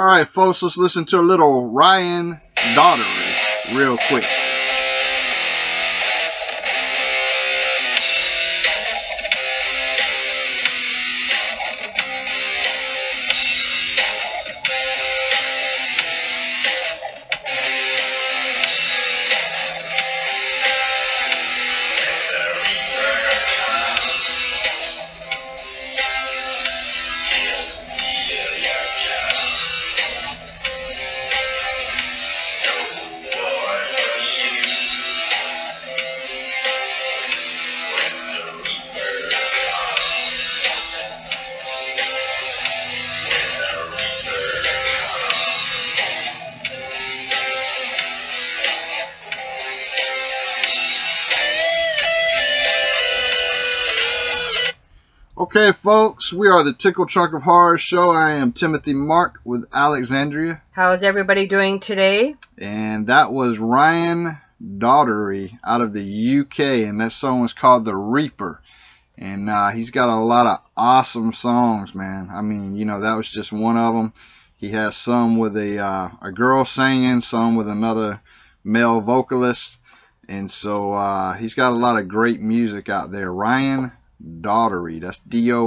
right, folks, let's listen to a little Ryan Doherty real quick. Okay, folks, we are the Tickle Trunk of Horror show. I am Timothy Mark with Alexandria. How's everybody doing today? And that was Ryan Doherty out of the UK, and that song was called The Reaper. And he's got a lot of awesome songs, man. I mean, you know, that was just one of them. He has some with a girl singing, some with another male vocalist. And so he's got a lot of great music out there. Ryan Doherty. That's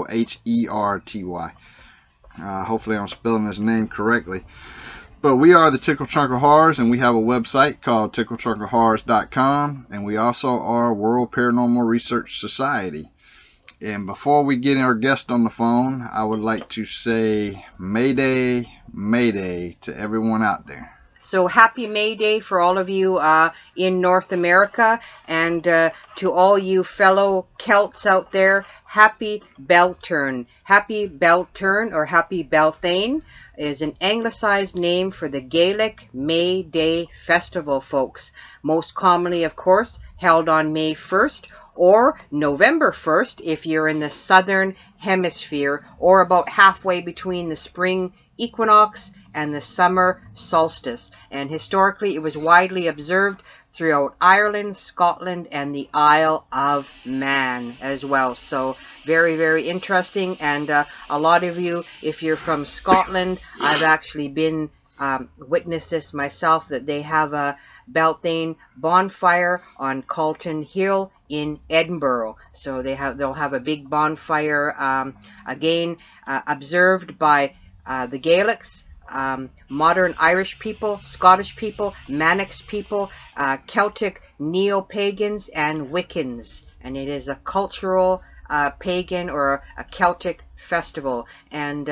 D-O-H-E-R-T-Y. Hopefully I'm spelling his name correctly. But we are the Tickle Trunk of Horrors, and we have a website called TickleTrunkOfHorrors.com, and we also are World Paranormal Research Society. And before we get our guest on the phone, I would like to say Mayday, Mayday to everyone out there. So happy May Day for all of you in North America, and to all you fellow Celts out there, happy Beltane. Happy Beltane or happy Beltane is an anglicized name for the Gaelic May Day festival, folks. Most commonly, of course, held on May 1st or November 1st if you're in the southern hemisphere, or about halfway between the spring equinox and the summer solstice. And historically, it was widely observed throughout Ireland, Scotland, and the Isle of Man as well. So very, very interesting. And a lot of you, if you're from Scotland, I've actually been witnessed this myself, that they have a Beltane bonfire on Calton Hill in Edinburgh. So they'll have a big bonfire again observed by the Gaelics, modern Irish people, Scottish people, Manx people, Celtic neo-pagans, and Wiccans. And it is a cultural pagan or a Celtic festival. And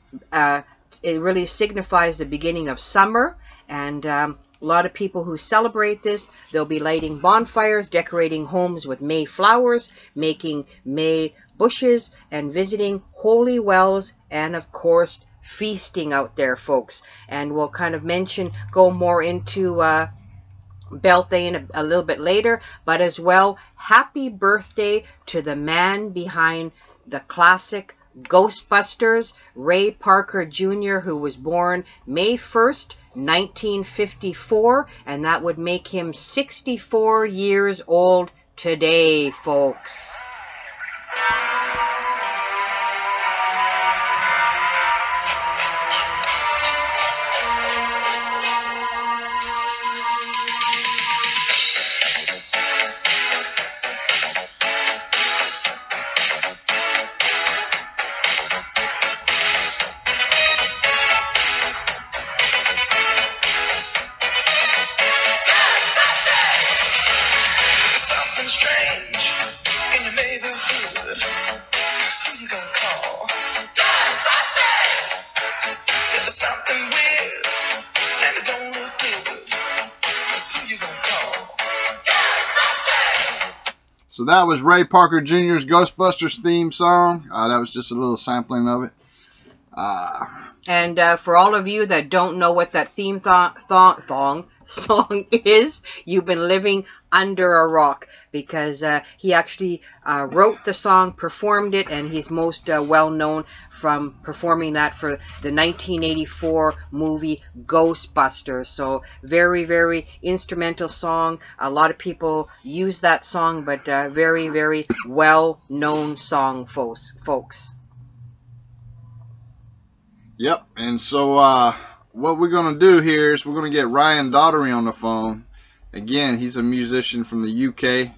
it really signifies the beginning of summer. And a lot of people who celebrate this, they'll be lighting bonfires, decorating homes with May flowers, making May bushes, and visiting holy wells, and of course feasting out there, folks. And we'll kind of go more into Beltane a little bit later, but as well, happy birthday to the man behind the classic Ghostbusters, Ray Parker Jr., who was born May 1st, 1954, and that would make him 64 years old today, folks. So that was Ray Parker Jr.'s Ghostbusters theme song. That was just a little sampling of it. And for all of you that don't know what that theme song is, you've been living under a rock, because he actually wrote the song, performed it, and he's most well known from performing that for the 1984 movie Ghostbusters. So very, very instrumental song. A lot of people use that song, but very, very well known song, folks. Yep, and so what we're going to do here is we're going to get Ryan Doherty on the phone. Again, he's a musician from the UK.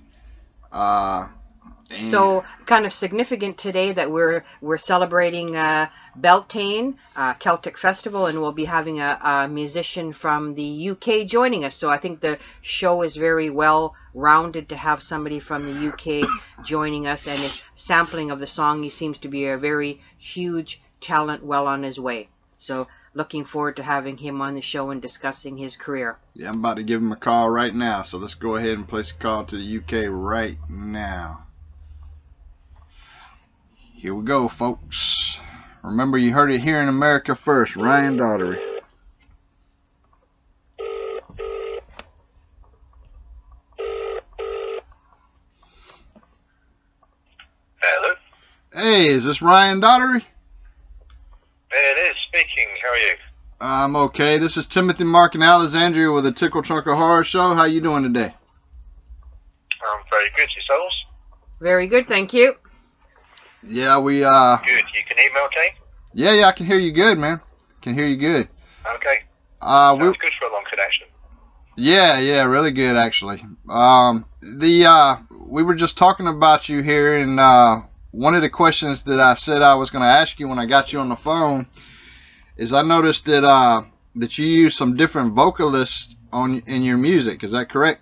So kind of significant today that we're celebrating Beltane Celtic Festival, and we'll be having a musician from the UK joining us. So I think the show is very well rounded to have somebody from the UK joining us, and a sampling of the song. He seems to be a very huge talent, well on his way. So looking forward to having him on the show and discussing his career. Yeah, I'm about to give him a call right now. So let's go ahead and place a call to the UK right now. Here we go, folks. Remember, you heard it here in America first. Ryan Doherty. Hello. Hey, is this Ryan Doherty? It is speaking. How are you? I'm okay. This is Timothy, Mark, and Alexandria with the Tickle Trunk of Horror Show. How you doing today? I'm very good. Yourselves? Very good, thank you. Yeah, we Good. You can hear me okay? Yeah, I can hear you good, man. Can hear you good. Okay. We Sounds good for a long connection. Yeah, really good actually. We were just talking about you here, and one of the questions that I said I was going to ask you when I got you on the phone is I noticed that that you use some different vocalists in your music. Is that correct?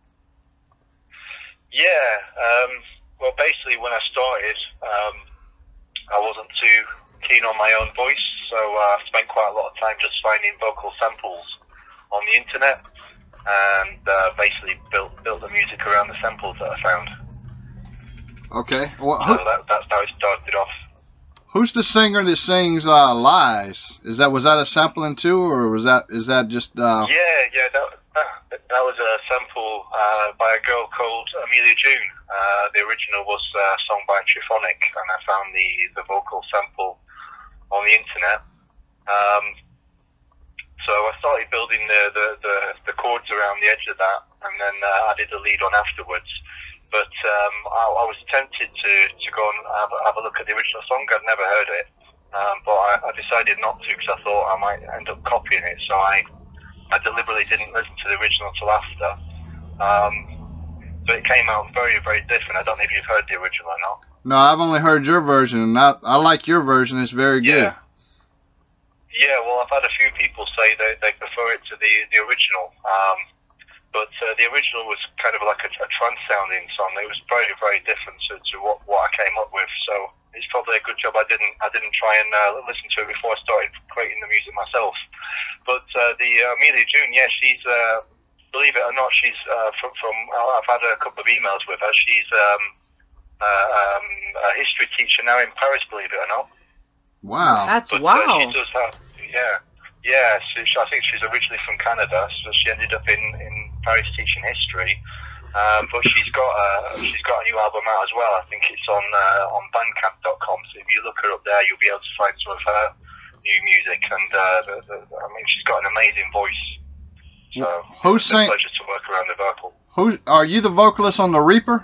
Yeah. Well, basically, when I started, I wasn't too keen on my own voice, so I spent quite a lot of time just finding vocal samples on the internet, and basically built the music around the samples that I found. Okay. Well, So that's how it started off. who's the singer that sings "Lies"? Was that a sampling too, or is that just? Yeah, that was a sample by a girl called Amelia June. The original was sung by Triphonic, and I found the vocal sample on the internet. So I started building the chords around the edge of that, and then added the lead on afterwards. But I was tempted to go and have a look at the original song. I'd never heard it, but I decided not to because I thought I might end up copying it. So I deliberately didn't listen to the original till after. But it came out very, very different. I don't know if you've heard the original or not. No, I've only heard your version, and I like your version. It's very good. Yeah, well, I've had a few people say they prefer it to the original. But the original was kind of like a trance-sounding song. It was very, very different to what I came up with. So it's probably a good job I didn't try and listen to it before I started creating the music myself. But the Amelia June, yeah, she's believe it or not, she's from I've had a couple of emails with her. She's a history teacher now in Paris, believe it or not. Wow. Wow. She does have, yeah. So I think she's originally from Canada, so she ended up in Paris teaching history. But she's got a new album out as well. I think it's on Bandcamp.com. So if you look her up there, you'll be able to find some of her new music. And I mean, she's got an amazing voice. So it's a pleasure to work around the vocal. Are you the vocalist on the Reaper?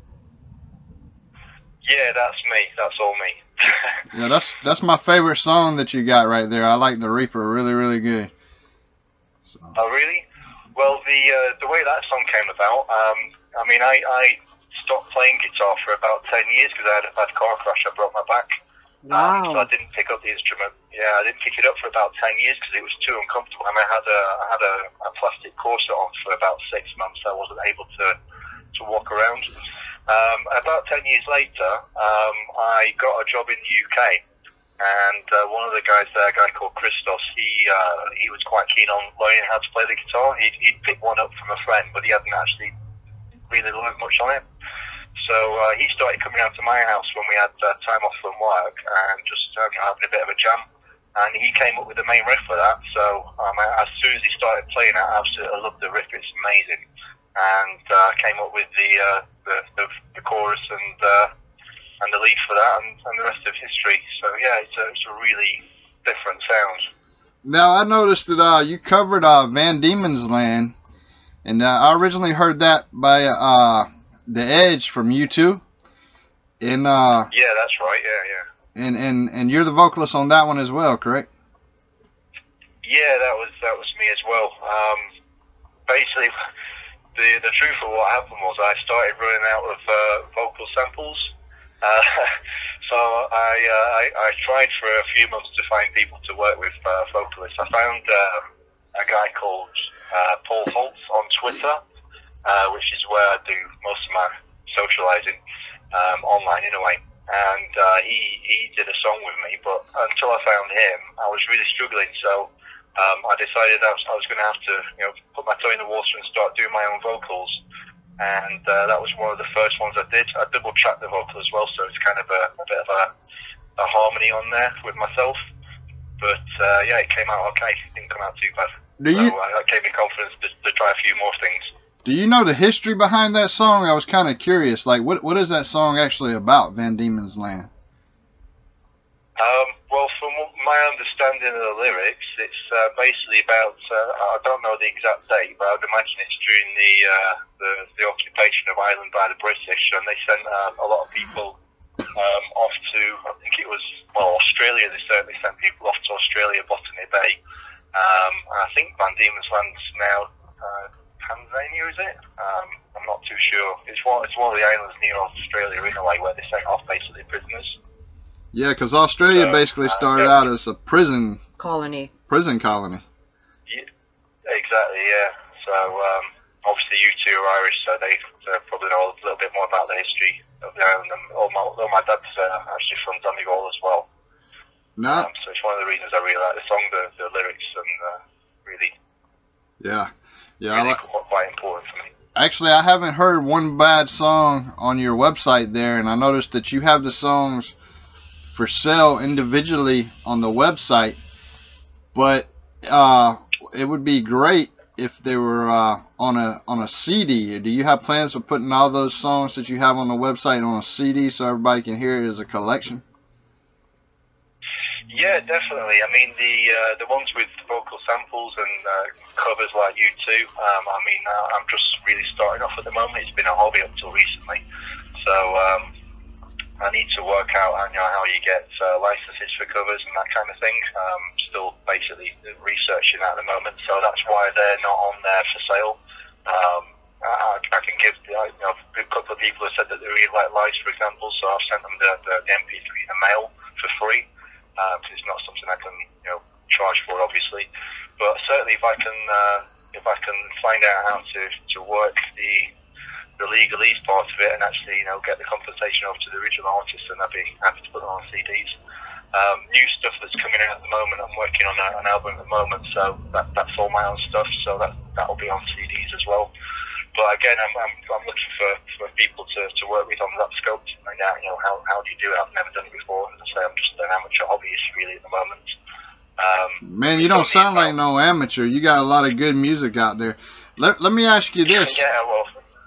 Yeah, that's me. That's all me. Yeah, that's my favorite song that you got right there. I like the Reaper, really, really good. So. Oh, really? Well, the way that song came about, I mean, I stopped playing guitar for about 10 years because I had a bad car crash. I broke my back. Wow. So I didn't pick up the instrument. Yeah, I didn't pick it up for about 10 years because it was too uncomfortable. I mean, I had a plastic corset on for about 6 months. I wasn't able to walk around. About 10 years later, I got a job in the UK, and one of the guys there, a guy called Christos, he was quite keen on learning how to play the guitar. He'd picked one up from a friend, but he hadn't actually really learned much on it. So he started coming out to my house when we had time off from work and just having a bit of a jam. And he came up with the main riff for that. So as soon as he started playing it, I absolutely loved the riff. It's amazing. And came up with the chorus and the lead for that, and the rest of history. So yeah, it's a really different sound. Now I noticed that you covered Van Diemen's Land, and I originally heard that by The Edge from U2. And yeah, that's right. Yeah. And you're the vocalist on that one as well, correct? Yeah, that was me as well. Basically, the truth of what happened was I started running out of vocal samples. Uh, so I tried for a few months to find people to work with vocalists. I found a guy called Paul Holtz on Twitter, which is where I do most of my socializing online in a way. And he did a song with me, but until I found him, I was really struggling. So I decided I was going to have to, put my toe in the water and start doing my own vocals. And that was one of the first ones I did. I double-tracked the vocal as well, so it's kind of a bit of a harmony on there with myself. But yeah, it came out okay. It didn't come out too bad. That gave me confidence to try a few more things. Do you know the history behind that song? I was kind of curious. Like, what is that song actually about, Van Diemen's Land? Well, from my understanding of the lyrics, it's basically about, I don't know the exact date, but I would imagine it's during the occupation of Ireland by the British, and they sent a lot of people off to, I think it was, Australia. They certainly sent people off to Australia, Botany Bay. I think Van Diemen's Land's now Tanzania, is it? I'm not too sure. It's one of the islands near Australia in a way where they sent off basically prisoners. Yeah, because Australia basically started out as a prison colony. Yeah, exactly, yeah. So obviously you two are Irish, so they probably know a little bit more about the history of the island. And although my dad's actually from Donegal as well. No. So it's one of the reasons I really like the song, the lyrics, and really. Yeah. Yeah, really quite important for me. Actually, I haven't heard one bad song on your website there, and I noticed that you have the songs for sale individually on the website, but it would be great if they were on a CD. Do you have plans of putting all those songs that you have on the website on a CD so everybody can hear it as a collection? Yeah, definitely. I mean, the ones with vocal samples and covers like you two. I'm just really starting off at the moment. It's been a hobby up till recently, so I need to work out how you get licenses for covers and that kind of thing. Still basically researching that at the moment, so that's why they're not on there for sale. I can give a couple of people have said that they really like lives, for example, so I've sent them the MP3 in the mail for free. Because it's not something I can charge for, obviously, but certainly if I can find out how to work the legalese part of it and actually get the compensation over to the original artist, then I'd be happy to put it on CDs. New stuff that's coming out at the moment, I'm working on an album at the moment, so that's all my own stuff, so that'll be on CDs as well. But again, I'm looking for people to work with on that scope to find out, how do you do it? I've never done it before. As I say, I'm just an amateur hobbyist really at the moment. Man, you don't sound like no amateur. You got a lot of good music out there. Let me ask you this. Yeah, well,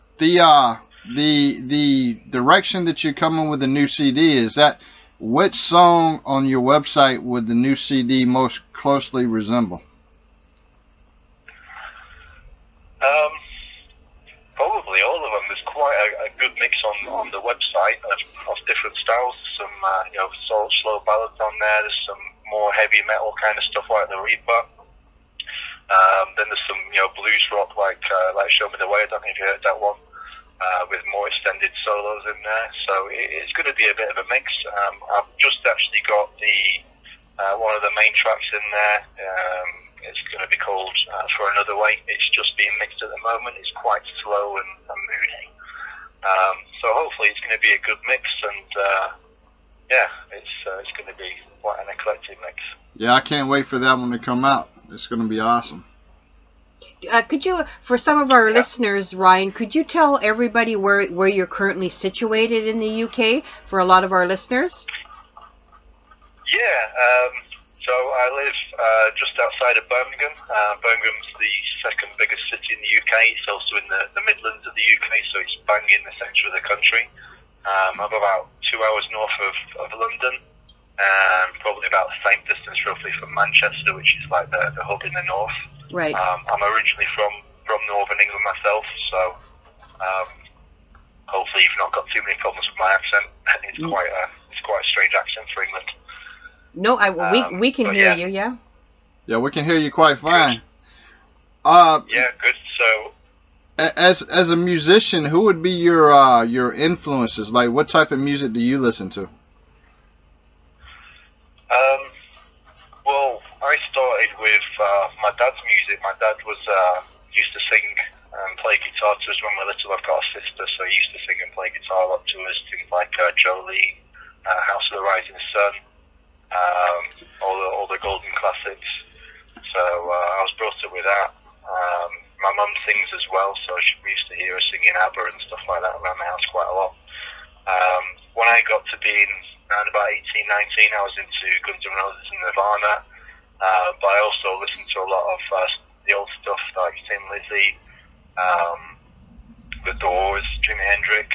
the direction that you're coming with the new CD, is that which song on your website would the new CD most closely resemble? Probably all of them. There's quite a good mix on the website of different styles. Some slow ballads on there. There's some more heavy metal kind of stuff like the Reaper. Then there's some blues rock like Show Me the Way. I don't know if you heard that one. With more extended solos in there. So it's going to be a bit of a mix. I've just actually got one of the main tracks in there. It's going to be called For Another Way. It's just being mixed at the moment. It's quite slow and moody. So hopefully it's going to be a good mix, and it's going to be quite an eclectic mix. Yeah, I can't wait for that one to come out. It's going to be awesome. Could you, for some of our listeners, Ryan, could you tell everybody where you're currently situated in the UK for a lot of our listeners? Yeah, so I live just outside of Birmingham. Birmingham's the second biggest city in the UK. It's also in the Midlands of the UK, so it's bang in the centre of the country. I'm about 2 hours north of London, and probably about the same distance roughly from Manchester, which is like the hub in the north. Right. I'm originally from northern England myself, so hopefully you've not got too many problems with my accent. It's quite a strange accent for England. No, we can hear you, yeah. Yeah, we can hear you quite fine. Yeah, good. So, as a musician, who would be your influences? Like, what type of music do you listen to? well, I started with my dad's music. My dad was used to sing and play guitar to us when we were little. I've got a sister, so he used to sing and play guitar a lot to us. Things like Jolene, House of the Rising Sun, all the golden classics. So I was brought up with that. My mum sings as well, so we used to hear her singing ABBA and stuff like that around the house quite a lot. When I got to being around about 18, 19, I was into Guns N' Roses and Nirvana, but I also listened to a lot of the old stuff like Thin Lizzy, The Doors, Jimi Hendrix.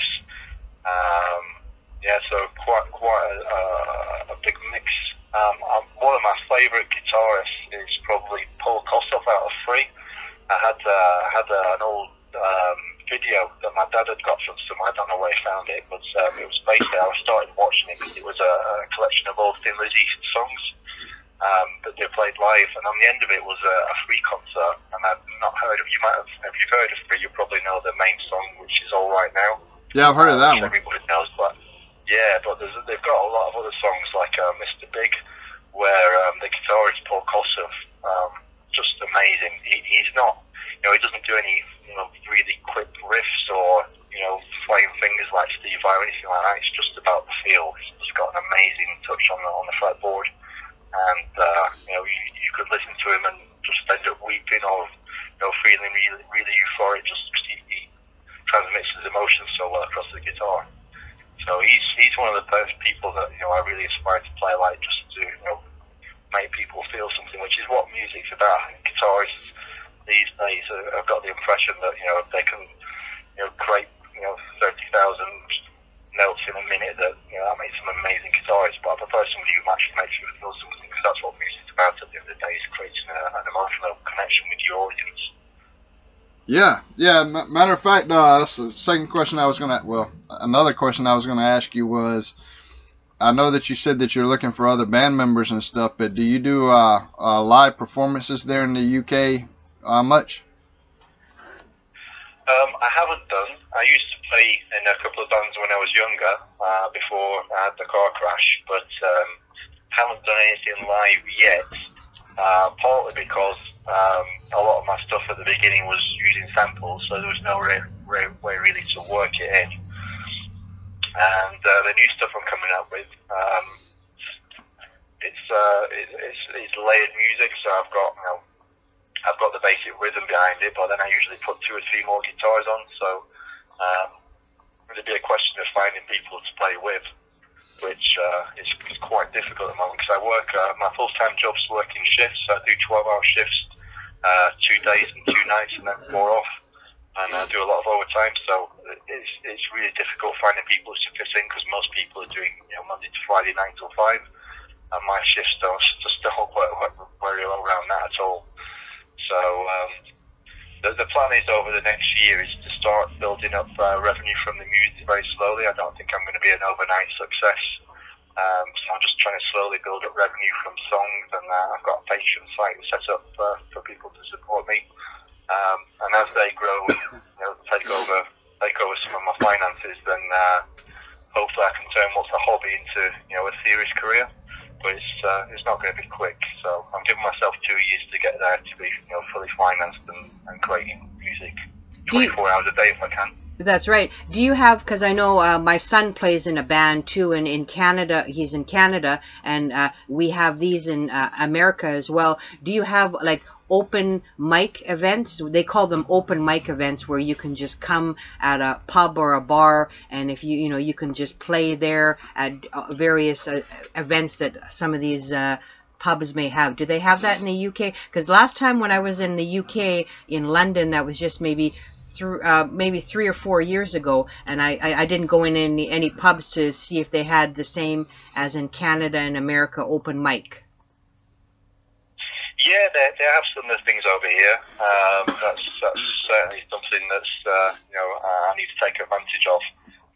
Yeah, so quite a big mix. One of my favourite guitarists is probably Paul Kossoff out of Free. I had an old video that my dad had got from somewhere. I don't know where he found it, but it was basically, I started watching it because it was a collection of old Thin Lizzy songs that they played live, and on the end of it was a Free concert. And I've not heard of, if you've heard of Free, you probably know the main song, which is All Right Now. Yeah, I've heard of that one. Everybody knows, but yeah, but they've got a lot of other songs like Mr. Big, where the guitarist Paul Kossoff, just amazing. He's not, he doesn't do any, really quick riffs or, flying fingers like Steve Vai or anything like that. It's just about the feel. He's just got an amazing touch on the fretboard, and you could listen to him and just end up weeping or, feeling really, really euphoric. Just he transmits his emotions so well across the guitar. So he's one of the first people that I really aspire to play like, just to make people feel something, which is what music's about. Guitarists these days have got the impression that they can create 30,000 notes in a minute, that that makes them amazing guitarists. But I prefer somebody who actually makes you feel something, because that's what music's about at the end of the day, is creating an emotional connection with your audience. Yeah. Matter of fact, that's the second question I was gonna. Well, another question I was gonna ask you was, I know that you said that you're looking for other band members and stuff, but do you do live performances there in the UK much? I haven't done. I used to play in a couple of bands when I was younger, before I had the car crash, but haven't done anything live yet, partly because a lot of my stuff at the beginning was using samples, so there was no way really to work it in. And the new stuff I'm coming up with, it's layered music, so I've got the basic rhythm behind it, but then I usually put 2 or 3 more guitars on, so it'd be a question of finding people to play with, which is quite difficult at the moment, because I work, my full-time job's working shifts, so I do 12-hour shifts, 2 days and 2 nights, and then 4 off, and I do a lot of overtime, so it's really difficult finding people to fit in, because most people are doing Monday to Friday 9 till 5, and my shifts just don't work very well around that at all. So the plan is, over the next year, is to start building up revenue from the music very slowly. I don't think I'm going to be an overnight success, so I'm just trying to slowly build up revenue from songs, and I've got a Patreon site set up for people to support me, and as they grow, take over some of my finances, then hopefully I can turn what's a hobby into a serious career. But it's not going to be quick, so I'm giving myself 2 years to get there, to be fully financed and creating music 24 hours a day if I can. That's right. Do you have, because I know my son plays in a band too, and in Canada, he's in Canada, and we have these in America as well. Do you have like open mic events? They call them open mic events, where you can just come at a pub or a bar, and if you can just play there at various events that some of these pubs may have. Do they have that in the UK? Because last time when I was in the UK, in London, that was just maybe 3 or 4 years ago, and I didn't go in any pubs to see if they had the same as in Canada and America, open mic. Yeah, they have some of the things over here. That's certainly something that's I need to take advantage of.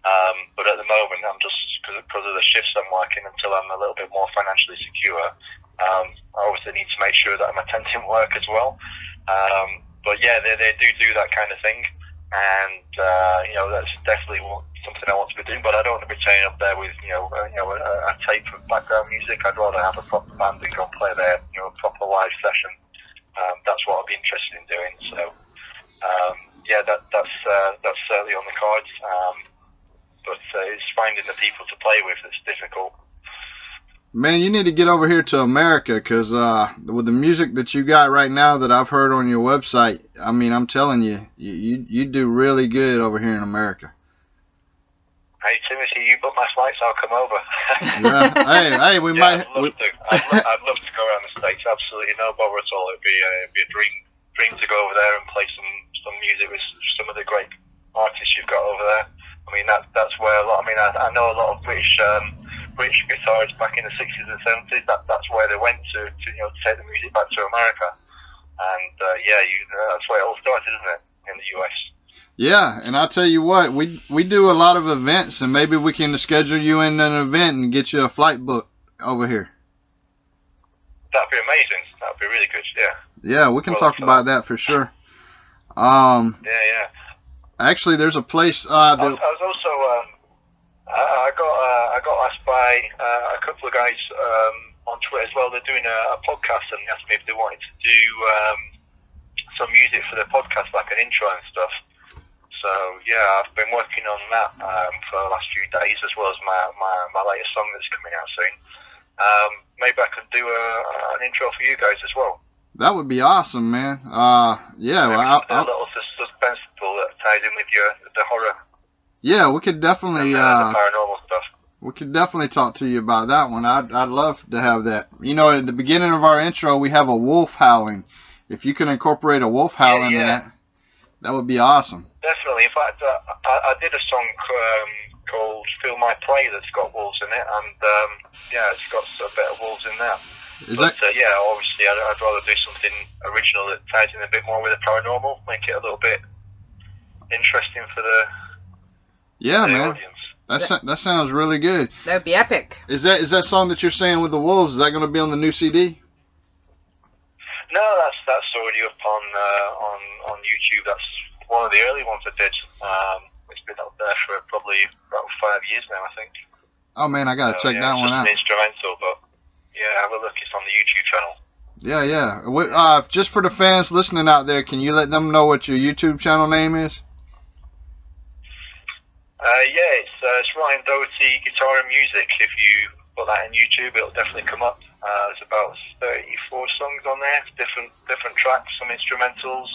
But at the moment, I'm just, because of the shifts I'm working, until I'm a little bit more financially secure, I obviously need to make sure that I'm attending work as well. But yeah, they do that kind of thing, and that's definitely something I want to be doing. But I don't want to be turning up there with a tape of background music. I'd rather have a proper band who can play their a proper live session. That's what I'd be interested in doing. So yeah, that's certainly on the cards. But it's finding the people to play with that's difficult. Man, you need to get over here to America, because with the music that you got right now that I've heard on your website, I mean, I'm telling you, you do really good over here in America. Hey, Timothy, you book my flights, I'll come over. Yeah, hey, we might. I'd love to. I'd love to go around the States. Absolutely no bother at all. It'd be a dream to go over there and play some music with some of the great artists you've got over there. I mean, that's where a lot. I mean, I know a lot of British guitarists back in the 60s and 70s. That's where they went to take the music back to America. And that's where it all started, isn't it, in the US? Yeah, and I'll tell you what, we do a lot of events, and maybe we can schedule you in an event and get you a flight booked over here. That'd be amazing. That'd be really good. Yeah. Yeah, we can talk about that for sure. Yeah. Actually, there's a place. I was also I got asked by a couple of guys on Twitter as well. They're doing a podcast, and they asked me if they wanted to do some music for their podcast, like an intro and stuff. So yeah, I've been working on that for the last few days, as well as my latest song that's coming out soon. Maybe I could do an intro for you guys as well. That would be awesome, man. Yeah, a little suspenseful that ties in with the horror. Yeah, we could definitely the paranormal stuff. We could definitely talk to you about that one. I'd love to have that. You know, at the beginning of our intro, we have a wolf howling. If you can incorporate a wolf howling in that would be awesome. Definitely. In fact, I did a song called "Feel My Play" that's got wolves in it, and it's got a bit of wolves in there. Obviously, I'd rather do something original that ties in a bit more with the paranormal, make it a little bit interesting for the audience. That sounds really good. That'd be epic. Is that song that you're saying with the wolves? Is that going to be on the new CD? No, that's already up on YouTube. That's one of the early ones I did. It's been up there for probably about 5 years now, I think. Oh man, I gotta check that one out. It's just an instrumental, but yeah, have a look. It's on the YouTube channel. Yeah. Just for the fans listening out there, can you let them know what your YouTube channel name is? It's Ryan Doherty Guitar and Music. If you put that in YouTube, it'll definitely come up. There's about 34 songs on there, different tracks, some instrumentals,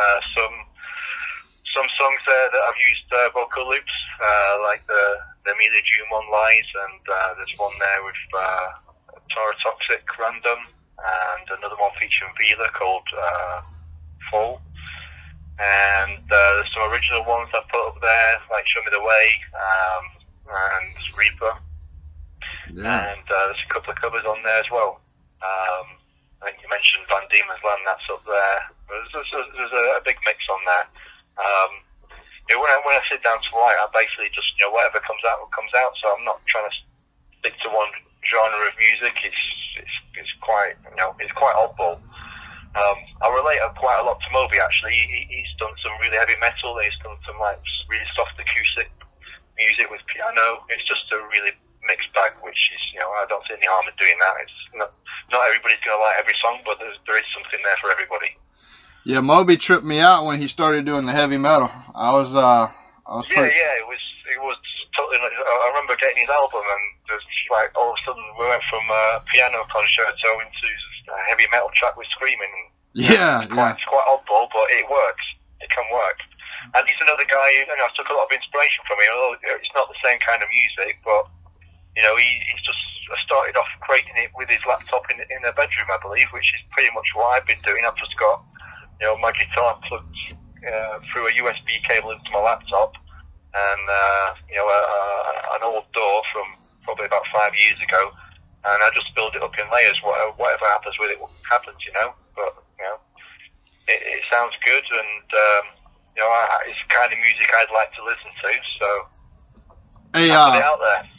some songs there that I've used vocal loops, like the Amelia June one, Lies, and there's one there with Tara Toxic, Random, and another one featuring Vila called Fall. And there's some original ones I put up there, like Show Me the Way, and Reaper. Yeah. And there's a couple of covers on there as well. I think you mentioned Van Diemen's Land, that's up there. There's a big mix on there. When I sit down to write, I basically just, whatever comes out, so I'm not trying to stick to one genre of music. It's quite, it's quite oddball. I relate quite a lot to Moby, actually. He's done some really heavy metal. He's done some really soft acoustic music with piano. It's just a really mixed bag, which is, I don't see any harm in doing that. It's not everybody's going to like every song, but there is something there for everybody. Yeah, Moby tripped me out when he started doing the heavy metal. I was it was totally. I remember getting his album, and there's all of a sudden we went from a piano concerto into a heavy metal track with screaming. Yeah, It's quite oddball, but it works. It can work. And he's another guy. I took a lot of inspiration from him. Although it's not the same kind of music, but he's just started off creating it with his laptop in a bedroom, I believe, which is pretty much what I've been doing. I've just got my guitar plugged through a USB cable into my laptop, and an old door from probably about 5 years ago, and I just build it up in layers. Whatever happens with it happens, But it sounds good, and it's the kind of music I'd like to listen to. So hey, put it out there.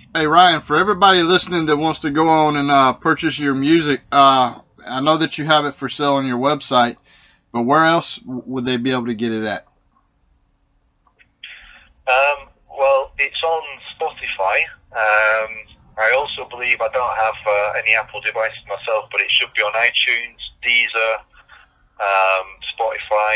Hey Ryan, for everybody listening that wants to go on and purchase your music, I know that you have it for sale on your website, but where else would they be able to get it at? Well, it's on Spotify. I also believe I don't have any Apple devices myself, but it should be on iTunes, Deezer, Spotify,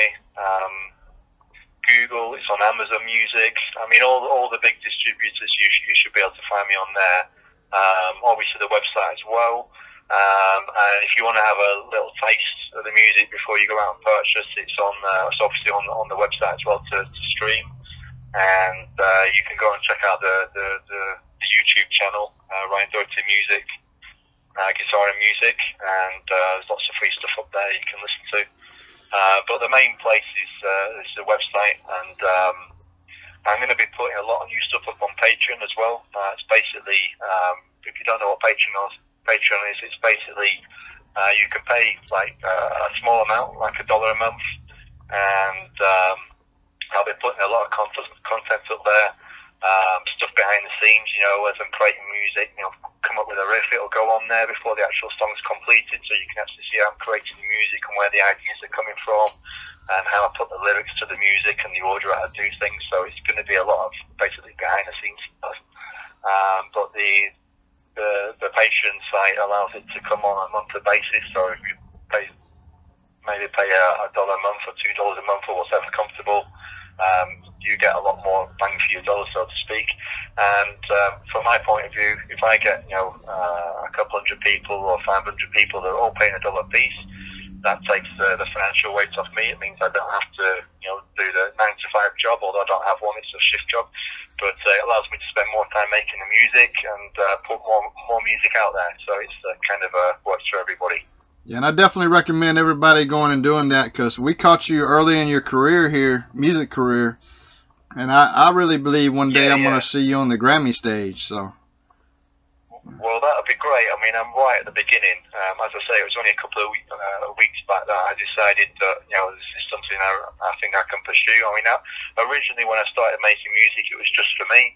Google. It's on Amazon Music. I mean, all the big distributors, you should be able to find me on there. Obviously, the website as well. And if you want to have a little taste of the music before you go out and purchase, it's obviously on the website as well to stream. And you can go and check out the YouTube channel, Ryan Doherty Music, Guitar and Music, and there's lots of free stuff up there you can listen to. But the main place is the website, and I'm going to be putting a lot of new stuff up on Patreon as well. It's basically, if you don't know what Patreon is, it's basically you can pay like a small amount, like $1 a month, and I'll be putting a lot of content up there, stuff behind the scenes, as I'm creating music, come up with a riff, it'll go on there before the actual song's completed, so you can actually see how I'm creating the music and where the ideas are coming from, and how I put the lyrics to the music and the order how I do things, so it's going to be a lot of basically behind the scenes stuff. But the Patreon site allows it to come on a monthly basis, so if you maybe pay $1 a month or $2 a month or whatever comfortable, you get a lot more bang for your dollar, so to speak. And from my point of view, if I get a couple hundred people or 500 people that are all paying $1 a piece, that takes the financial weight off me. It means I don't have to do the 9 to 5 job, although I don't have one, it's a shift job. But it allows me to spend more time making the music and put more music out there. So it's kind of works for everybody. Yeah, and I definitely recommend everybody going and doing that, because we caught you early in your career here, music career, and I really believe one day I'm going to see you on the Grammy stage. So. Well, that would be great. I mean, I'm right at the beginning. As I say, it was only a couple of weeks back that I decided that this is something I think I can pursue. I mean, originally when I started making music, it was just for me.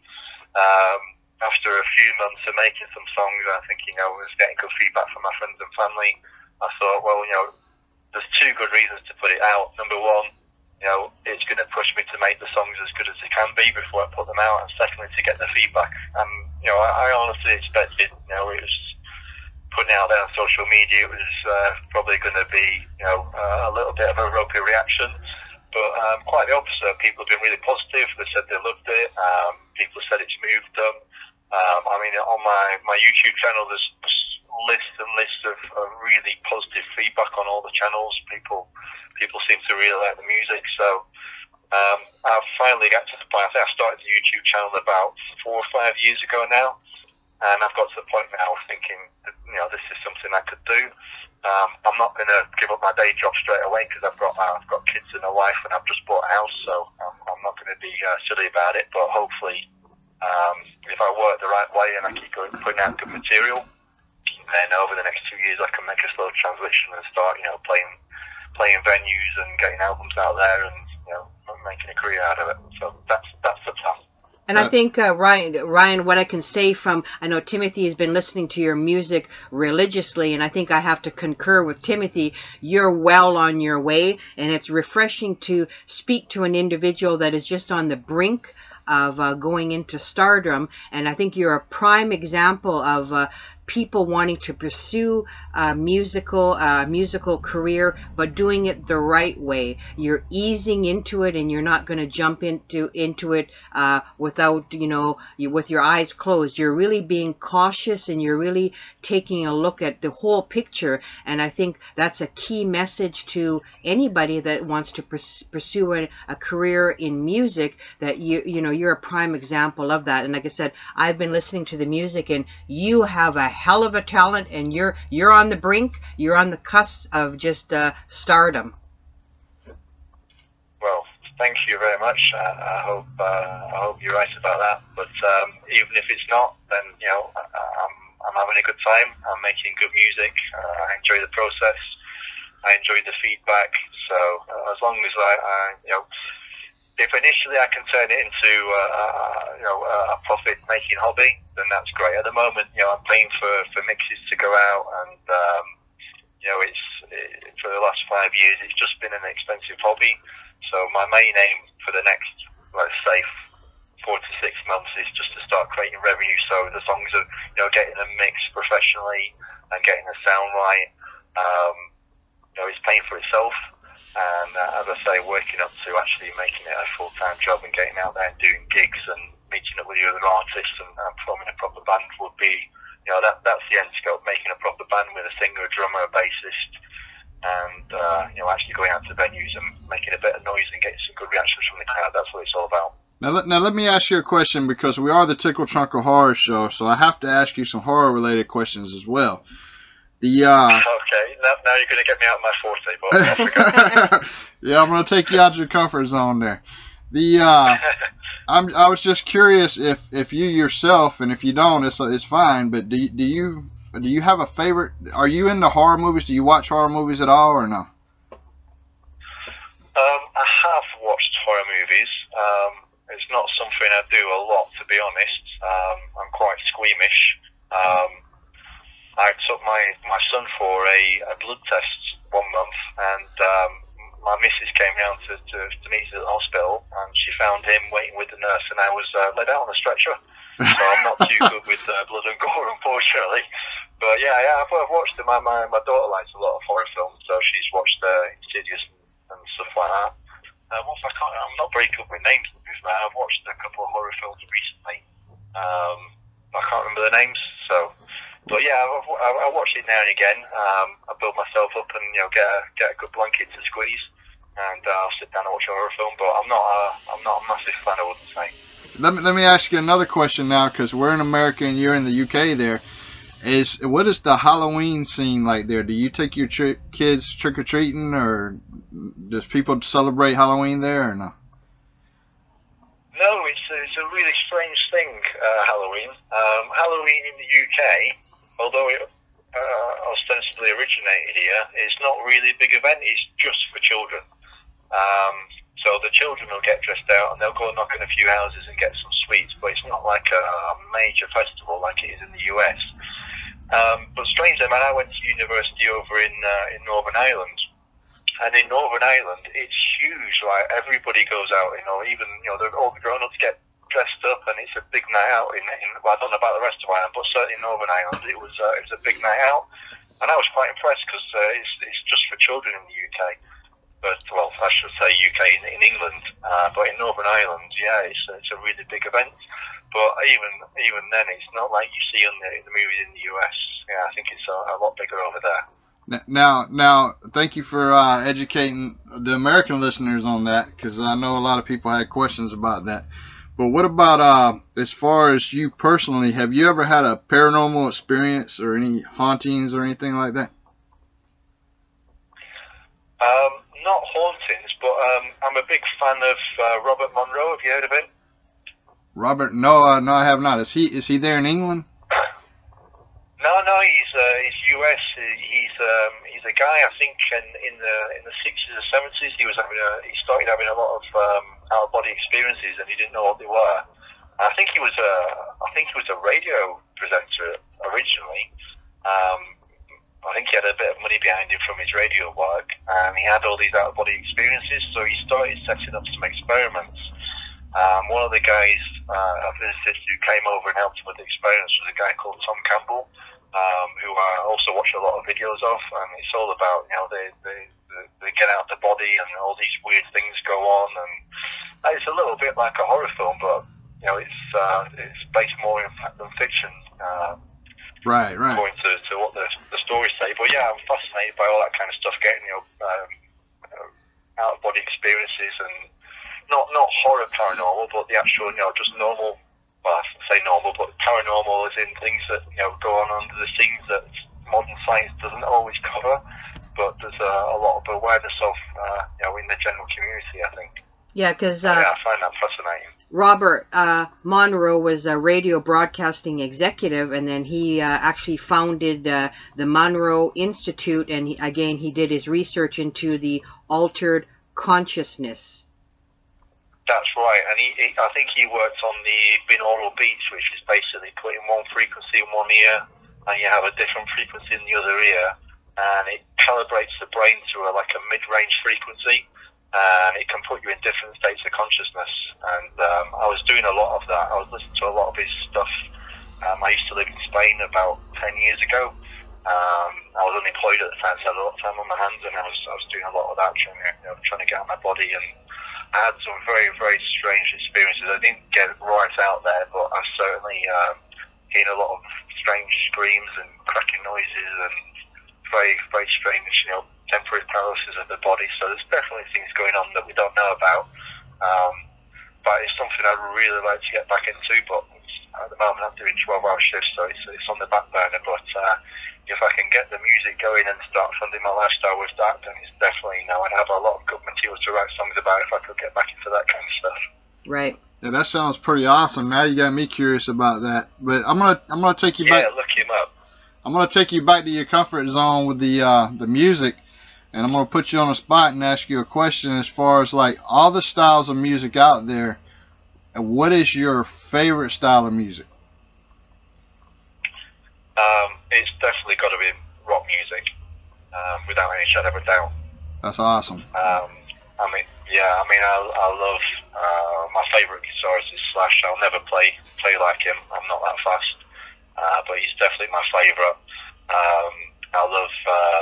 After a few months of making some songs, I think I was getting good feedback from my friends and family. I thought, well, there's two good reasons to put it out. Number one, it's going to push me to make the songs as good as they can be before I put them out, and secondly, to get the feedback. And I honestly expected, it was putting it out there on social media, it was probably going to be, a little bit of a ropey reaction, but quite the opposite. People have been really positive. They said they loved it. People said it's moved them. I mean, on my YouTube channel, there's lists and lists of really positive feedback on all the channels. People seem to really like the music. So I've finally got to the point. I think I started the YouTube channel about 4 or 5 years ago now, and I've got to the point now of thinking that, this is something I could do. I'm not going to give up my day job straight away, because I've got kids and a wife, and I've just bought a house, so I'm not going to be silly about it. But hopefully, if I work the right way and I keep putting out good material, then over the next 2 years I can make a slow transition and start, playing venues and getting albums out there and making a career out of it. So that's the plan. And I think, Ryan, what I can say from, I know Timothy has been listening to your music religiously, and I think I have to concur with Timothy. You're well on your way, and it's refreshing to speak to an individual that is just on the brink of going into stardom. And I think you're a prime example of people wanting to pursue a musical career, but doing it the right way. You're easing into it, and you're not going to jump into it without, with your eyes closed. You're really being cautious, and you're really taking a look at the whole picture. And I think that's a key message to anybody that wants to pursue a career in music, that you're a prime example of that. And like I said, I've been listening to the music, and you have a hell of a talent, and you're on the brink, you're on the cusp of just stardom. Well, thank you very much. I hope you're right about that. But even if it's not, then I'm having a good time. I'm making good music. I enjoy the process. I enjoy the feedback. So as long as if initially I can turn it into a profit-making hobby, then that's great. At the moment, I'm paying for mixes to go out, and for the last 5 years, it's just been an expensive hobby. So my main aim for the next, let's say, 4 to 6 months is just to start creating revenue. So the songs are, getting them mixed professionally and getting the sound right. It's paying for itself. And as I say, working up to actually making it a full-time job and getting out there and doing gigs and meeting up with the other artists and forming a proper band would be, that's the end scope, making a proper band with a singer, a drummer, a bassist, and, actually going out to venues and making a bit of noise and getting some good reactions from the crowd. That's what it's all about. Now let me ask you a question, because we are the Tickle Trunkle Horror Show, so I have to ask you some horror-related questions as well. Okay, now you're going to get me out of my forte, boy. Yeah, I'm going to take you out of your comfort zone there. I was just curious if you yourself, and if you don't, it's fine, but do you have a favorite? Are you into horror movies? Do you watch horror movies at all, or no? I have watched horror movies. It's not something I do a lot, to be honest. I'm quite squeamish. I took my son for a blood test 1 month, and my missus came round to meet us at the hospital, and she found him waiting with the nurse, and I was laid out on a stretcher. So I'm not too good with blood and gore, unfortunately. But yeah, I've watched them. My daughter likes a lot of horror films, so she's watched Insidious and stuff like that. I'm not very good with names, but I've watched a couple of horror films recently. I can't remember the names, so. But yeah, I watch it now and again. I build myself up and get a good blanket to squeeze, and I'll sit down and watch a horror film. But I'm not a massive fan, I wouldn't say. Let me ask you another question now, because we're in America and you're in the UK. What is the Halloween scene like there? Do you take your kids trick or treating, or does people celebrate Halloween there, or no? No, it's a really strange thing, Halloween. Halloween in the UK, although it ostensibly originated here, it's not really a big event. It's just for children. So the children will get dressed out and they'll go knock on a few houses and get some sweets, but it's not like a major festival like it is in the US. But strangely, man, I went to university over in Northern Ireland. And in Northern Ireland, it's huge. Like, everybody goes out, even, all the grown-ups get dressed up, and it's a big night out. Well, I don't know about the rest of Ireland, but certainly in Northern Ireland, it was a big night out. And I was quite impressed, because it's just for children in the UK. But, well, I should say UK in England. But in Northern Ireland, yeah, it's a really big event. But even then, it's not like you see in the movies in the US. Yeah, I think it's a lot bigger over there. Now, thank you for educating the American listeners on that, because I know a lot of people had questions about that. But what about as far as you personally? Have you ever had a paranormal experience or any hauntings or anything like that? Not hauntings, but I'm a big fan of Robert Monroe. Have you heard of him? Robert? No, I have not. Is he there in England? No, he's US. He's a guy. I think in the 60s or 70s, he started having a lot of out of body experiences, and he didn't know what they were. I think he was a radio presenter originally. I think he had a bit of money behind him from his radio work, and he had all these out of body experiences. So he started setting up some experiments. One of the guys, a physicist who came over and helped him with the experiments, was a guy called Tom Campbell. Who I also watch a lot of videos of, and it's all about, they get out the body and all these weird things go on, and it's a little bit like a horror film, but it's based more in fact than fiction. Right. According to what the stories say. But yeah, I'm fascinated by all that kind of stuff, getting out of body experiences, and not horror paranormal, but the actual just normal. Well, I shouldn't say normal, but paranormal is in things that go on under the scenes that modern science doesn't always cover, but there's a lot of awareness of in the general community, I think. Yeah, because I find that fascinating. Robert Monroe was a radio broadcasting executive, and then he actually founded the Monroe Institute, and he did his research into the altered consciousness. That's right, and I think he worked on the binaural beats, which is basically putting one frequency in one ear, and you have a different frequency in the other ear, and it calibrates the brain to like a mid-range frequency, and it can put you in different states of consciousness. And I was doing a lot of that. I was listening to a lot of his stuff. I used to live in Spain about 10 years ago. I was unemployed at the time, so I had a lot of time on my hands, and I was doing a lot of that, trying to get out my body. And I had some very, very strange experiences. I didn't get right out there, but I certainly heard a lot of strange screams and cracking noises and very, very strange, temporary paralysis of the body. So there's definitely things going on that we don't know about. But it's something I'd really like to get back into. But at the moment, I'm doing 12-hour shifts, so it's on the back burner. But if I can get the music going and start funding my lifestyle with that, then it's definitely, I'd have a lot of good material to write songs about if I could get back into that kind of stuff. Right. Yeah, that sounds pretty awesome. Now you got me curious about that. But I'm gonna take you back. Yeah, look him up. I'm gonna take you back to your comfort zone with the music, and I'm gonna put you on the spot and ask you a question as far as like all the styles of music out there. What is your favorite style of music? It's definitely got to be rock music, without any shadow of a doubt. That's awesome. I love my favourite guitarist is Slash. I'll never play like him. I'm not that fast, but he's definitely my favourite. I love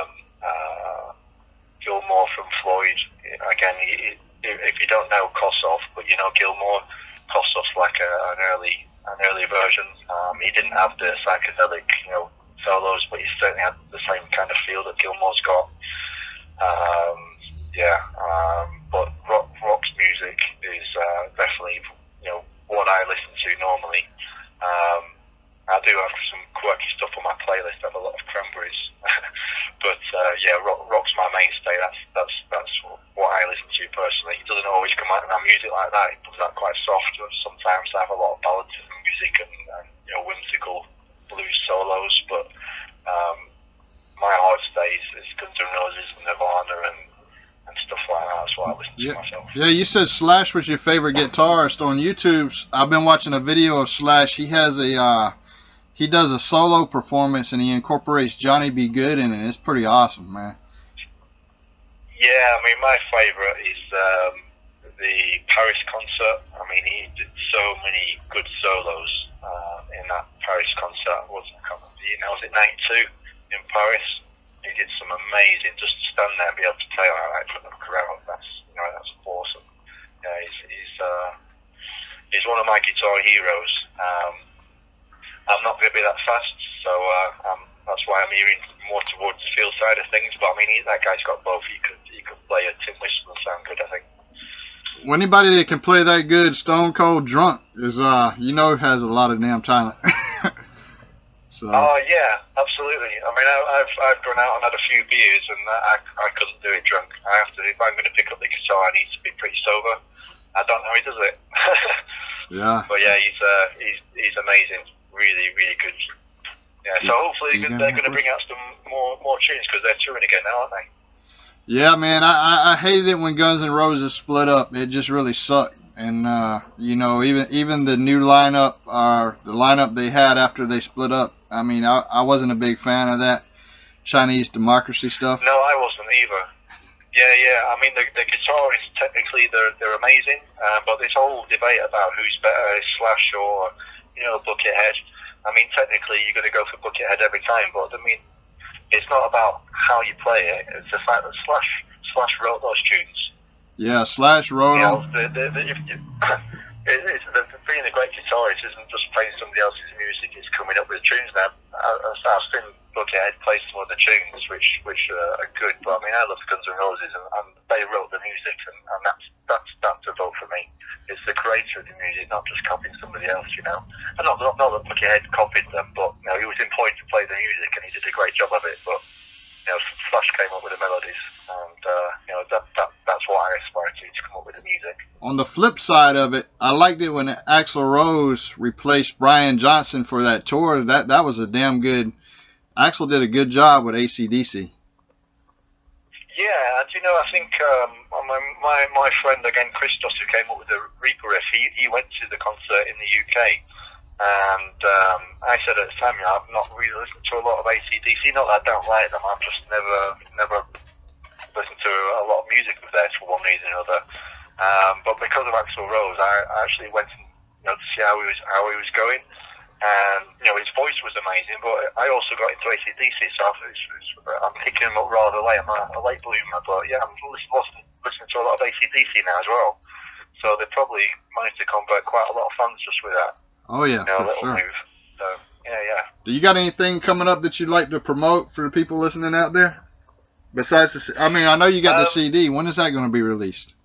Gilmour from Floyd. Again, if you don't know Kossoff, but you know Gilmour, Kossoff's like an early version. He didn't have the psychedelic, solos, but he certainly had the same kind of feel that Gilmour's got. But rock's music is definitely, what I listen to normally. I do have some quirky stuff on my playlist. I have a lot of Cranberries, but rock's my mainstay. That's what I listen to personally. It doesn't always come out in our music like that. It comes out quite soft. Sometimes I have a lot of ballads music and whimsical blues solos, but my heart stays is Guns N' Roses and Nirvana and stuff like that. That's what I listen to myself. Yeah, you said Slash was your favorite guitarist on YouTube. I've been watching a video of Slash. He has he does a solo performance and he incorporates Johnny B. Good in it. It's pretty awesome, man. Yeah, my favourite is the Paris concert. He did so many good solos in that Paris concert. Was it 92 in Paris? He did some amazing. Just to stand there and be able to play like that for the crowd. That's awesome. Yeah, he's one of my guitar heroes. I'm not going to be that fast, so that's why I'm hearing more towards the feel side of things. But that guy's got both. He could play a tin whistle and sound good, I think. Well, anybody that can play that good stone cold drunk is has a lot of damn talent. So. Oh yeah, absolutely. I've gone out and had a few beers and I couldn't do it drunk. I have to. If I'm going to pick up the guitar, I need to be pretty sober. I don't know how he does it. Yeah. But yeah, he's amazing. Really, really good. Yeah. So hopefully they're going to bring out some more tunes because they're touring again now, aren't they? Yeah, man. I hated it when Guns N' Roses split up. It just really sucked. And even the new lineup, the lineup they had after they split up. I wasn't a big fan of that Chinese democracy stuff. No, I wasn't either. Yeah. The guitarists technically they're amazing, but this whole debate about who's better, Slash or Buckethead. Technically you're going to go for Buckethead every time, but it's not about how you play it. It's the fact that Slash wrote those tunes. Yeah, Slash wrote them. Being a great guitarist isn't just playing somebody else's music, it's coming up with tunes now. I've seen Buckethead play some of the tunes which are good, but I love Guns N' Roses and they wrote the music and that's a vote for me. It's the creator of the music, not just copying somebody else, And not that Buckethead copied them, but he was employed to play the music and he did a great job of it, but Slash came up with the melodies, and that's what I aspire to come up with the music. On the flip side of it, I liked it when Axl Rose replaced Brian Johnson for that tour. That was a damn good. Axl did a good job with AC/DC. Yeah, and I think my friend again, Christos, who came up with the Reaper riff, he went to the concert in the UK, and I said at the time, I've not really listened to a lot of AC/DC. Not that I don't like them, I've just never listened to a lot of music of theirs for one reason or another. But because of Axl Rose, I actually went to see how he was going. And his voice was amazing, but I also got into AC/DC, so I'm picking him up rather late. I'm a late bloomer, but yeah, I'm listening to a lot of AC/DC now as well. So they probably managed to convert quite a lot of fans just with that. Oh yeah, for little sure. move. So yeah. Do you got anything coming up that you'd like to promote for the people listening out there? Besides, I know you got the CD. When is that going to be released?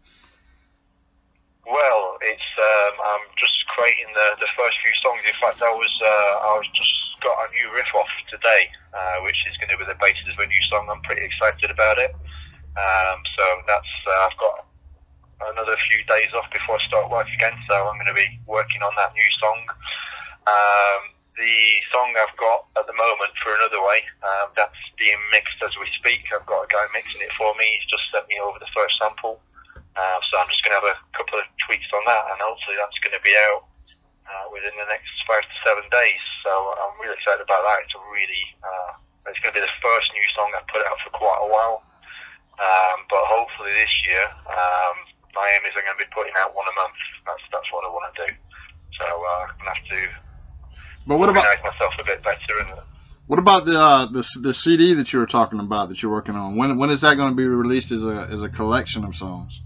Well, it's I'm just creating the first few songs. In fact, I was just got a new riff off today, which is going to be the basis of a new song. I'm pretty excited about it. So that's I've got another few days off before I start work again. So I'm going to be working on that new song. The song I've got at the moment, For Another Way, that's being mixed as we speak. I've got a guy mixing it for me. He's just sent me over the first sample. So I'm just going to have a couple of tweaks on that, and hopefully that's going to be out within the next 5 to 7 days. So I'm really excited about that. It's it's going to be the first new song I've put out for quite a while. But hopefully this year, my aim is I'm going to be putting out one a month. That's what I want to do. So I'm going to have to organise myself a bit better. What about the CD that you were talking about that you're working on? When is that going to be released as a collection of songs?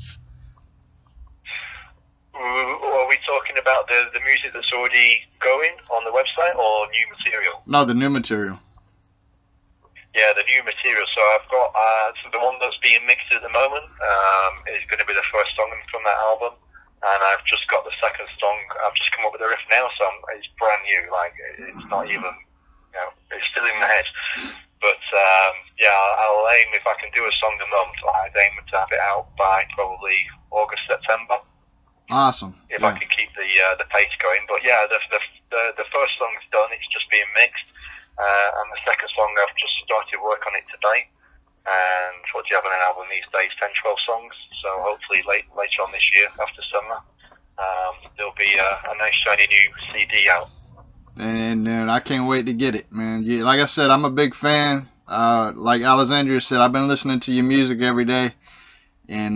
Are we talking about the music that's already going on the website or new material? No, the new material. Yeah, the new material. So I've got so the one that's being mixed at the moment is going to be the first song from that album, and I've just got the second song. I've just come up with the riff now, so it's brand new. Like it's not even, it's still in my head. But yeah, I'll aim, if I can do a song a month, I'd aim to have it out by probably August, September. Awesome. If I can keep the pace going. But yeah, the first song's done. It's just being mixed. And the second song, I've just started work on it today. And what do you have on an album these days? 10, 12 songs. So hopefully later on this year, after summer, there'll be a nice shiny new CD out. And I can't wait to get it, man. Yeah, like I said, I'm a big fan. Like Alexandria said, I've been listening to your music every day. And,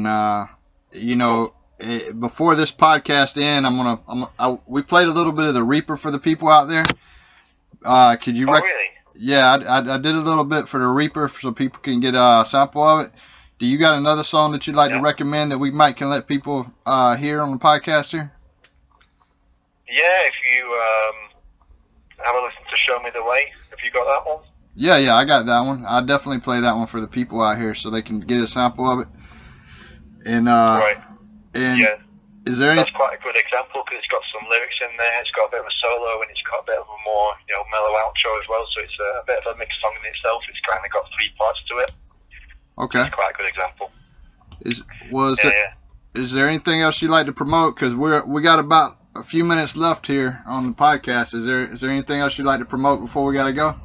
before this podcast we played a little bit of the Reaper for the people out there. Could you? Really? Yeah, I did a little bit for the Reaper so people can get a sample of it. Do you got another song that you'd like to recommend that we can let people hear on the podcast here? Yeah, if you have a listen to Show Me the Way. Have you got that one? Yeah, I got that one. I'll definitely play that one for the people out here so they can get a sample of it. And right. And yeah. Is there any? That's quite a good example because it's got some lyrics in there. It's got a bit of a solo and it's got a bit of a more mellow outro as well. So it's a bit of a mixed song in itself. It's kind of got 3 parts to it. Okay. It's quite a good example. Is there anything else you'd like to promote? Because we got about a few minutes left here on the podcast. Is there anything else you'd like to promote before we gotta go?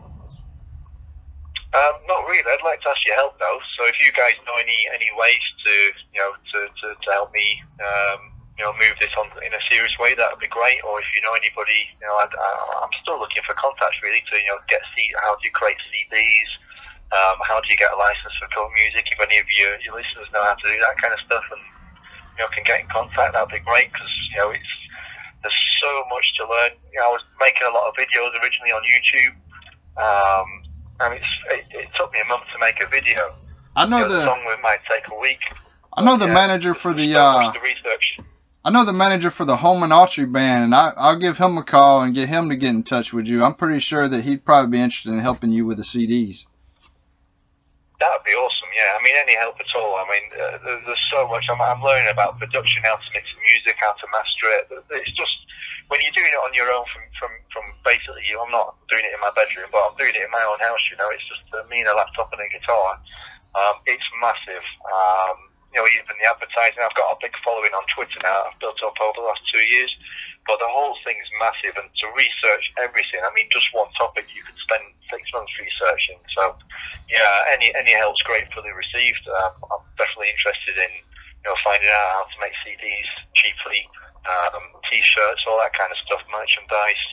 Not really. I'd like to ask your help though. So if you guys know any ways to help me move this on in a serious way, that would be great. Or if you know anybody, I'm still looking for contacts really to get how do you create CDs? How do you get a license for film music? If any of your listeners know how to do that kind of stuff and can get in contact, that'd be great because there's so much to learn. I was making a lot of videos originally on YouTube. And it took me a month to make a video. I know the song might take a week. I know the manager for the research. I know the manager for the Home and Archery band, and I'll give him a call and get him to get in touch with you. I'm pretty sure that he'd probably be interested in helping you with the CDs. That would be awesome. Yeah, I mean any help at all. I mean there's so much. I'm learning about production, how to mix music, how to master it. It's just when you're doing it on your own from basically I'm not doing it in my bedroom, but I'm doing it in my own house. It's just me and a laptop and a guitar. It's massive. Even the advertising. I've got a big following on Twitter now. I've built up over the last 2 years. But the whole thing's massive, and to research everything, I mean, just one topic you could spend 6 months researching. So, yeah, any help's gratefully received. I'm definitely interested in, finding out how to make CDs cheaply, T-shirts, all that kind of stuff, merchandise.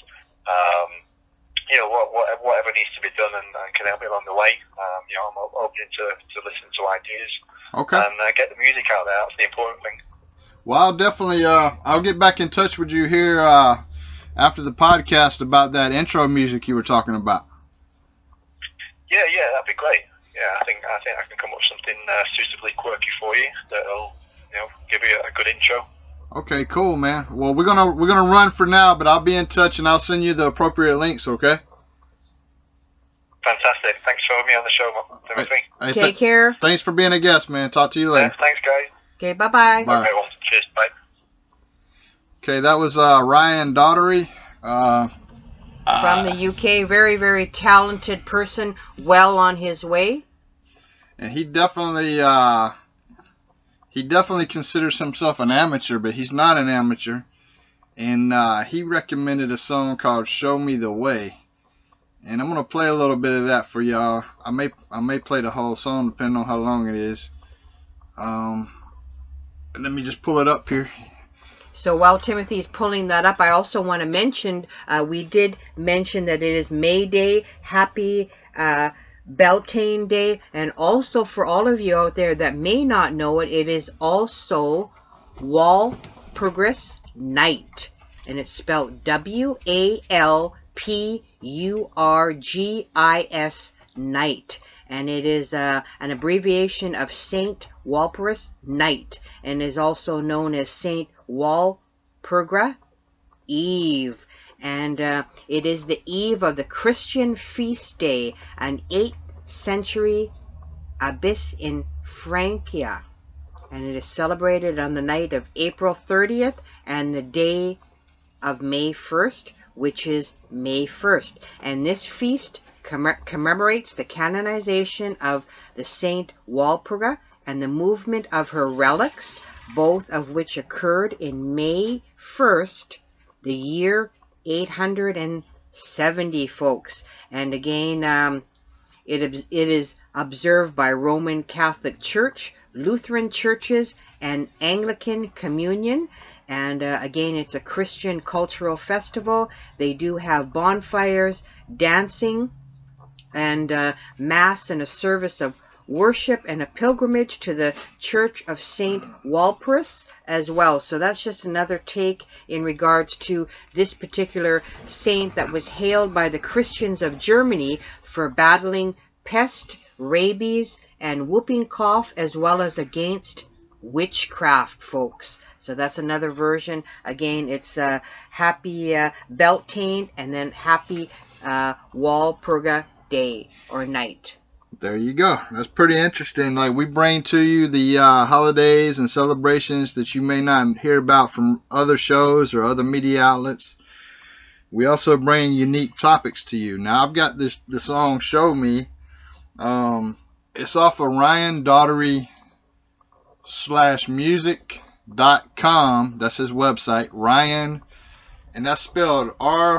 Whatever needs to be done and can help me along the way. I'm open to listen to ideas. Okay. And get the music out there. That's the important thing. Well, I'll definitely, I'll get back in touch with you here after the podcast about that intro music you were talking about. Yeah, that'd be great. Yeah, I think I can come up with something suitably quirky for you that'll, give you a good intro. Okay, cool, man. Well, we're gonna run for now, but I'll be in touch and I'll send you the appropriate links. Okay. Fantastic. Thanks for having me on the show, Timothy. Hey, Take care. Thanks for being a guest, man. Talk to you later. Yeah, thanks, guys. Okay, bye-bye. Bye. Okay, well, cheers. Bye. Okay, that was Ryan Doherty. From the UK, very, very talented person, well on his way. And he definitely considers himself an amateur, but he's not an amateur. And he recommended a song called "Show Me the Way." And I'm gonna play a little bit of that for y'all. I may play the whole song depending on how long it is. Let me just pull it up here. So while Timothy's pulling that up, I also want to mention, we did mention that it is May Day. Happy Beltane Day. And also for all of you out there that may not know it, it is also Walpurgis Night. And it's spelled Walpurgis Night. And it is an abbreviation of Saint Walpurgis Night, and is also known as Saint Walpurga Eve. And it is the eve of the Christian feast day, an 8th century abbess in Francia. And it is celebrated on the night of April 30th and the day of May 1st, which is May 1st. And this feast commemorates the canonization of the Saint Walpurga and the movement of her relics, both of which occurred in May 1st, the year 870, folks. And again, it is observed by Roman Catholic Church, Lutheran churches, and Anglican Communion. And again, it's a Christian cultural festival. They do have bonfires, dancing, and mass and a service of worship and a pilgrimage to the Church of Saint Walpurgis as well. So that's just another take in regards to this particular saint that was hailed by the Christians of Germany for battling pest, rabies, and whooping cough, as well as against witchcraft, folks. So that's another version. Again, it's Happy Beltane and then Happy Walpurga Day or night. There you go. That's pretty interesting. Like, we bring to you the holidays and celebrations that you may not hear about from other shows or other media outlets. We also bring unique topics to you. Now, I've got the song "Show Me." It's off of Ryan Doherty /music.com. That's his website, Ryan. And that's spelled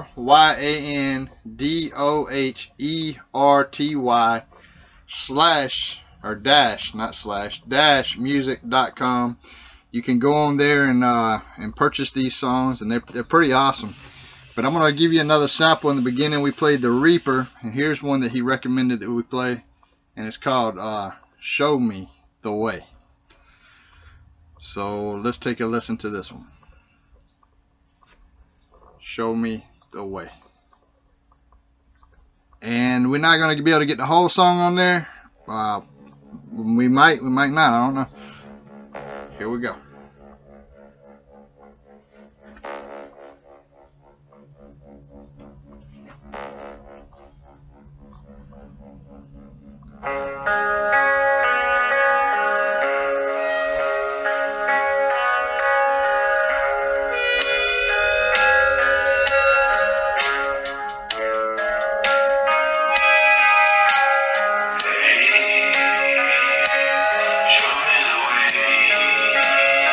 RyanDoherty /music.com. You can go on there and purchase these songs, and they're pretty awesome. But I'm going to give you another sample. In the beginning, we played The Reaper, and here's one that he recommended that we play, and it's called "Show Me the Way." So let's take a listen to this one. Show Me the Way. And we're not going to be able to get the whole song on there. We might not. I don't know. Here we go. Show me the way.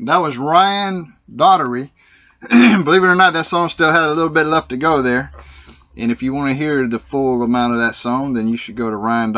That was Ryan Doherty. Believe it or not, that song still had a little bit left to go there. And if you want to hear the full amount of that song, then you should go to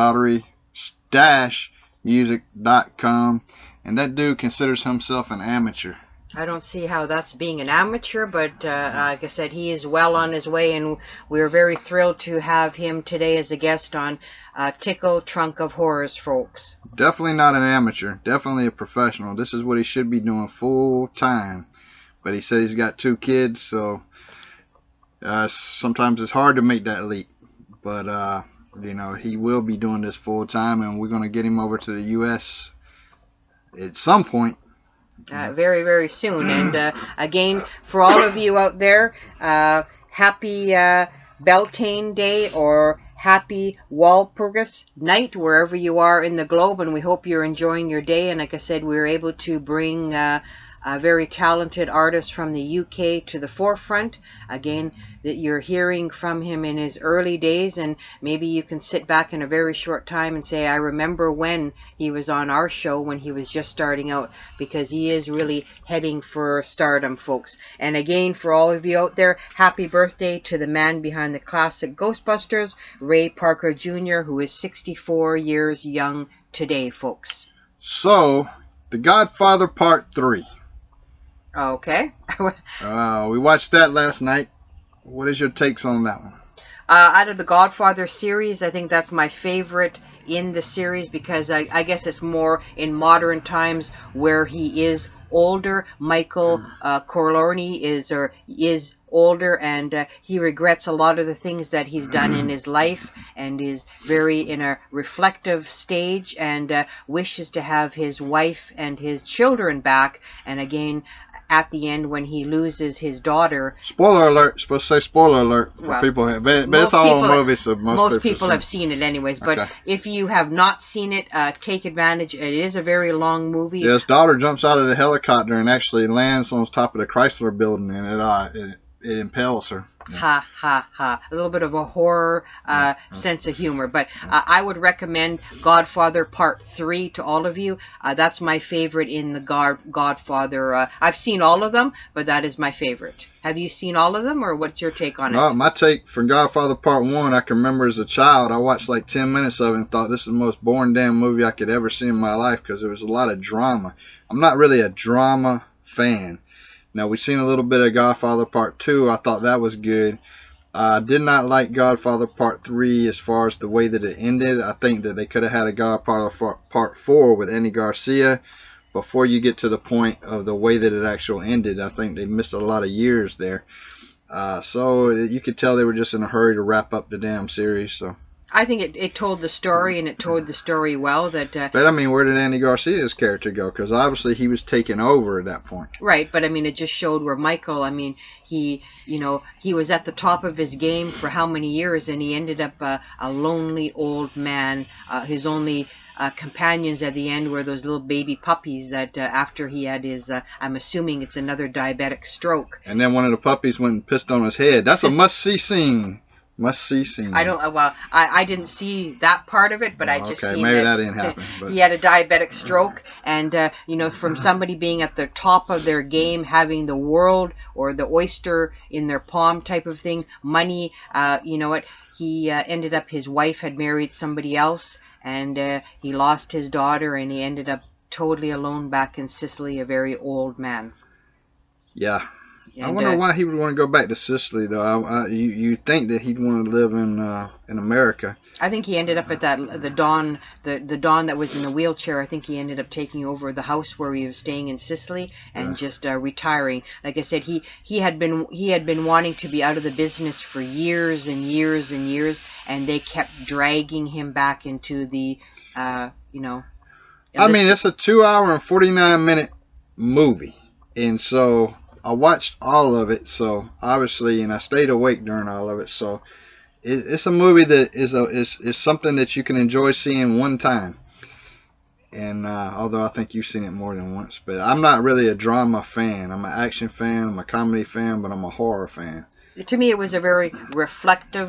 ryandoherty-music.com. And that dude considers himself an amateur. I don't see how that's being an amateur, but like I said, he is well on his way, and we're very thrilled to have him today as a guest on Tickle Trunk of Horrors, folks. Definitely not an amateur. Definitely a professional. This is what he should be doing full time. But he said he's got 2 kids, so sometimes it's hard to make that leap. But, you know, he will be doing this full time, and we're going to get him over to the U.S. at some point. Very, very soon. And again, for all of you out there, happy Beltane Day or happy Walpurgis night, wherever you are in the globe. And we hope you're enjoying your day. And like I said, we were able to bring a very talented artist from the UK to the forefront. Again, that you're hearing from him in his early days, and maybe you can sit back in a very short time and say, I remember when he was on our show when he was just starting out, because he is really heading for stardom, folks. And again, for all of you out there, happy birthday to the man behind the classic Ghostbusters, Ray Parker Jr., who is 64 years young today, folks. So, The Godfather Part 3. Okay. We watched that last night. What is your takes on that one? Out of the Godfather series, I think that's my favorite in the series, because I guess it's more in modern times where he is older. Michael Corleone is older, and he regrets a lot of the things that he's done in his life, and is very in a reflective stage, and wishes to have his wife and his children back. And again, at the end, when he loses his daughter. Spoiler alert. Supposed to say spoiler alert for people. But it's all movies, so most people have seen it anyways. But okay. If you have not seen it, take advantage. It is a very long movie. Yeah, his daughter jumps out of the helicopter and actually lands on top of the Chrysler building, and it impels her. Yeah. Ha, ha, ha. A little bit of a horror sense of humor. But I would recommend Godfather Part 3 to all of you. That's my favorite in the Godfather. I've seen all of them, but that is my favorite. Have you seen all of them, or what's your take on it? My take for Godfather Part 1, I can remember as a child, I watched like 10 minutes of it and thought this is the most boring damn movie I could ever see in my life, because there was a lot of drama. I'm not really a drama fan. Now, we've seen a little bit of Godfather Part 2. I thought that was good. I did not like Godfather Part 3 as far as the way that it ended. I think that they could have had a Godfather Part 4 with Andy Garcia before you get to the point of the way that it actually ended. I think they missed a lot of years there. So you could tell they were just in a hurry to wrap up the damn series. So I think it told the story, and it told the story well. But I mean, where did Andy Garcia's character go? Because obviously he was taking over at that point. Right, but I mean, it just showed where Michael, I mean, he was at the top of his game for how many years, and he ended up a lonely old man. His only companions at the end were those little baby puppies that after he had his, I'm assuming it's another diabetic stroke. And then one of the puppies went and pissed on his head. That's a must-see scene. Must-see scene. I didn't see that part of it, but I just seen maybe that didn't happen. But he had a diabetic stroke, and from somebody being at the top of their game, having the world or the oyster in their palm type of thing, money. You know what? He ended up, his wife had married somebody else, and he lost his daughter, and he ended up totally alone back in Sicily, a very old man. Yeah. And, I wonder why he would want to go back to Sicily, though. You think that he'd want to live in America. I think he ended up at the Don that was in the wheelchair. I think he ended up taking over the house where he was staying in Sicily and just retiring. Like I said, he had been wanting to be out of the business for years and years and years, and they kept dragging him back into the I mean, it's a 2-hour and 49-minute movie, and so I watched all of it, so obviously, and I stayed awake during all of it. So it's a movie that is something that you can enjoy seeing one time. And although I think you've seen it more than once, but I'm not really a drama fan. I'm an action fan, I'm a comedy fan, but I'm a horror fan. To me, it was a very reflective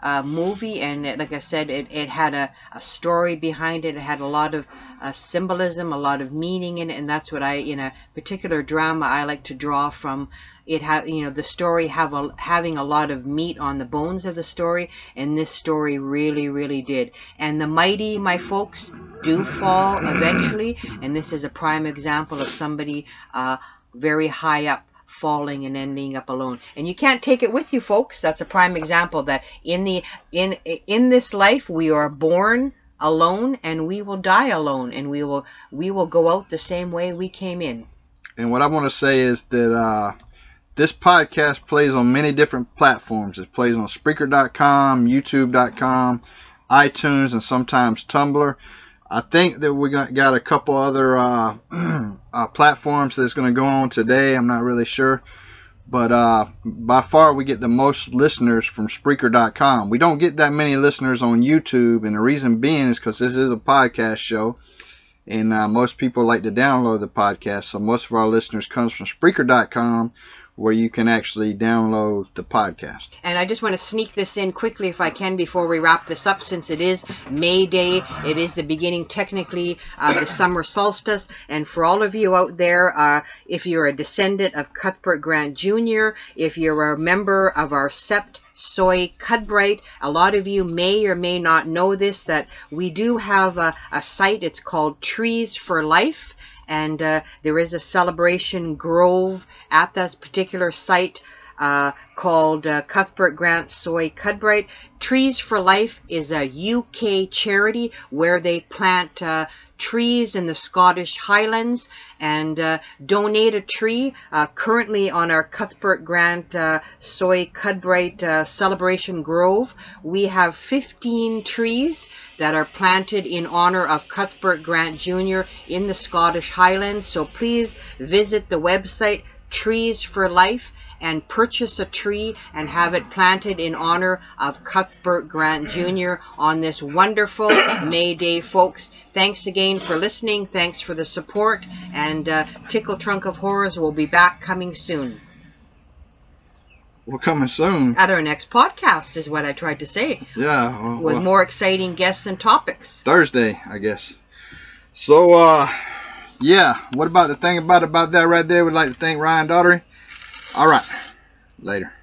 movie, and like I said, it had a story behind it. It had a lot of symbolism, a lot of meaning in it, and that's what in a particular drama, I like to draw from. It the story having a lot of meat on the bones of the story, and this story really, really did. And the mighty, my folks, do fall eventually, and this is a prime example of somebody very high up falling and ending up alone. And you can't take it with you, folks. That's a prime example that in this life we are born alone and we will die alone, and we will go out the same way we came in. And what I want to say is that this podcast plays on many different platforms. It plays on Spreaker.com, YouTube.com, iTunes, and sometimes Tumblr. I think that we got a couple other platforms that's going to go on today. I'm not really sure. But by far we get the most listeners from Spreaker.com. We don't get that many listeners on YouTube, and the reason being is because this is a podcast show. And most people like to download the podcast. So most of our listeners comes from Spreaker.com, where you can actually download the podcast. And I just want to sneak this in quickly if I can before we wrap this up, since it is May Day. It is the beginning, technically, of the summer solstice. And for all of you out there, if you're a descendant of Cuthbert Grant Jr., if you're a member of our Sept Soy Cudbright, a lot of you may or may not know this, that we do have a site. It's called Trees for Life. And there is a celebration grove at that particular site called Cuthbert Grant Soy Cudbright. Trees for Life is a UK charity where they plant trees in the Scottish Highlands, and donate a tree. Currently on our Cuthbert Grant Soy Cudbright Celebration Grove, we have 15 trees that are planted in honor of Cuthbert Grant Jr. in the Scottish Highlands. So please visit the website Trees for Life and purchase a tree and have it planted in honor of Cuthbert Grant Jr. on this wonderful May Day, folks. Thanks again for listening. Thanks for the support. And Tickle Trunk of Horrors will be back coming soon. We're coming soon. At our next podcast is what I tried to say. Yeah. With more exciting guests and topics. Thursday, I guess. So, yeah. What about the thing about that right there? We'd like to thank Ryan Doherty. All right. Later.